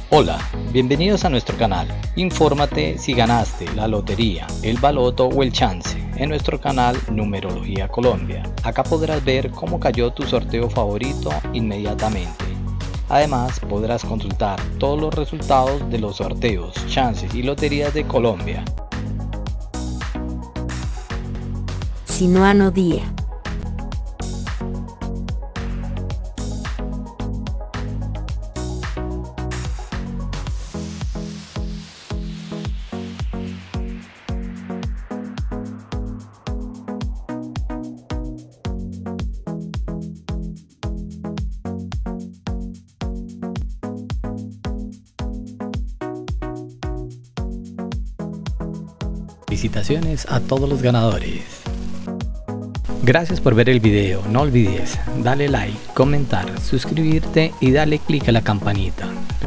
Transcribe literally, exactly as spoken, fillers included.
Hola, bienvenidos a nuestro canal. Infórmate si ganaste la lotería, el baloto o el chance en nuestro canal Numerología Colombia. Acá podrás ver cómo cayó tu sorteo favorito inmediatamente. Además, podrás consultar todos los resultados de los sorteos, chances y loterías de Colombia. Sinuano Día. Felicitaciones a todos los ganadores. Gracias por ver el video. No olvides darle like, comentar, suscribirte y darle click a la campanita.